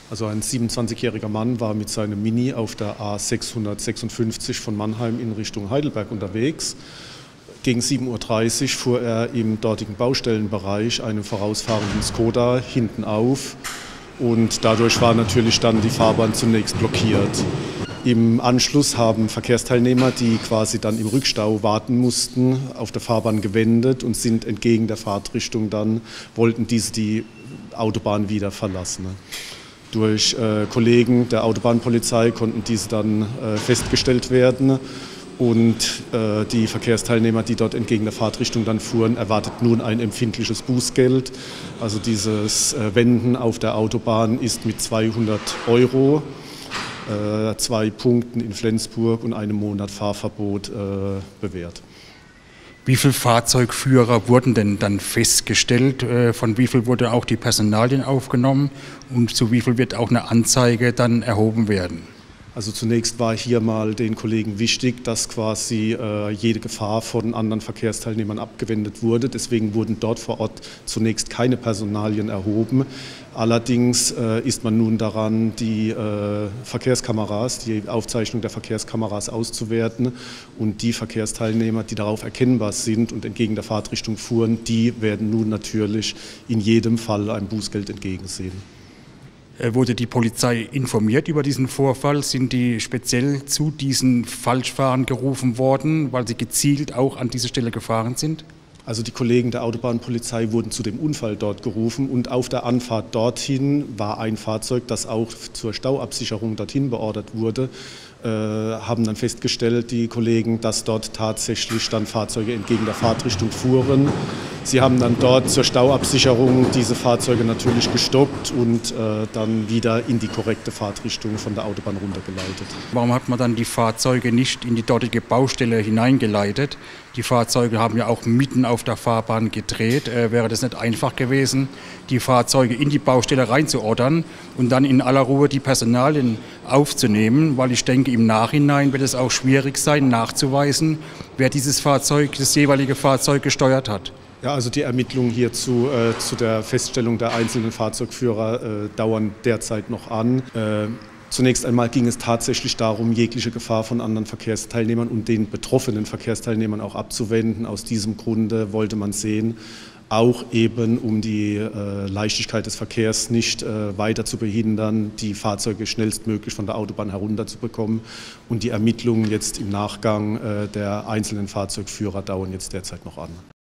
Also ein 27-jähriger Mann war mit seinem Mini auf der A656 von Mannheim in Richtung Heidelberg unterwegs. Gegen 7:30 Uhr fuhr er im dortigen Baustellenbereich einem vorausfahrenden Skoda hinten auf und dadurch war natürlich dann die Fahrbahn zunächst blockiert. Im Anschluss haben Verkehrsteilnehmer, die quasi dann im Rückstau warten mussten, auf der Fahrbahn gewendet und sind entgegen der Fahrtrichtung wollten diese die Autobahn wieder verlassen. Durch Kollegen der Autobahnpolizei konnten diese dann festgestellt werden und die Verkehrsteilnehmer, die dort entgegen der Fahrtrichtung dann fuhren, erwartet nun ein empfindliches Bußgeld. Also dieses Wenden auf der Autobahn ist mit 200 €, 2 Punkten in Flensburg und einem Monat Fahrverbot bewährt. Wie viele Fahrzeugführer wurden denn dann festgestellt? Von wie viel wurde auch die Personalien aufgenommen und zu wie viel wird auch eine Anzeige dann erhoben werden? Also zunächst war hier mal den Kollegen wichtig, dass quasi jede Gefahr von anderen Verkehrsteilnehmern abgewendet wurde. Deswegen wurden dort vor Ort zunächst keine Personalien erhoben. Allerdings ist man nun daran, die Verkehrskameras, die Aufzeichnung der Verkehrskameras auszuwerten. Und die Verkehrsteilnehmer, die darauf erkennbar sind und entgegen der Fahrtrichtung fuhren, die werden nun natürlich in jedem Fall ein Bußgeld entgegensehen. Wurde die Polizei informiert über diesen Vorfall? Sind die speziell zu diesen Falschfahrern gerufen worden, weil sie gezielt auch an diese Stelle gefahren sind? Also die Kollegen der Autobahnpolizei wurden zu dem Unfall dort gerufen und auf der Anfahrt dorthin war ein Fahrzeug, das auch zur Stauabsicherung dorthin beordert wurde, haben dann festgestellt, die Kollegen, dass dort tatsächlich dann Fahrzeuge entgegen der Fahrtrichtung fuhren. Sie haben dann dort zur Stauabsicherung diese Fahrzeuge natürlich gestoppt und dann wieder in die korrekte Fahrtrichtung von der Autobahn runtergeleitet. Warum hat man dann die Fahrzeuge nicht in die dortige Baustelle hineingeleitet? Die Fahrzeuge haben ja auch mitten auf der Fahrbahn gedreht. Wäre das nicht einfach gewesen, die Fahrzeuge in die Baustelle reinzuordern und dann in aller Ruhe die Personalien aufzunehmen? Weil ich denke, im Nachhinein wird es auch schwierig sein, nachzuweisen, wer dieses Fahrzeug, das jeweilige Fahrzeug gesteuert hat. Ja, also die Ermittlungen hier zu der Feststellung der einzelnen Fahrzeugführer dauern derzeit noch an. Zunächst einmal ging es tatsächlich darum, jegliche Gefahr von anderen Verkehrsteilnehmern und den betroffenen Verkehrsteilnehmern auch abzuwenden. Aus diesem Grunde wollte man sehen, auch eben um die Leichtigkeit des Verkehrs nicht weiter zu behindern, die Fahrzeuge schnellstmöglich von der Autobahn herunterzubekommen. Und die Ermittlungen jetzt im Nachgang der einzelnen Fahrzeugführer dauern jetzt derzeit noch an.